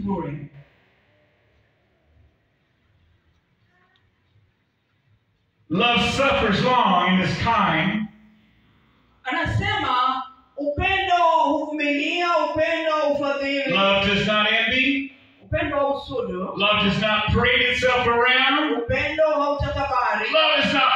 kiburi. Love suffers long and is kind. Anasema upendo huvumilia, upendo hufadhili. Love does not envy. Upendo hausudu. Love does not parade itself around. Upendo hautakabari. Love is not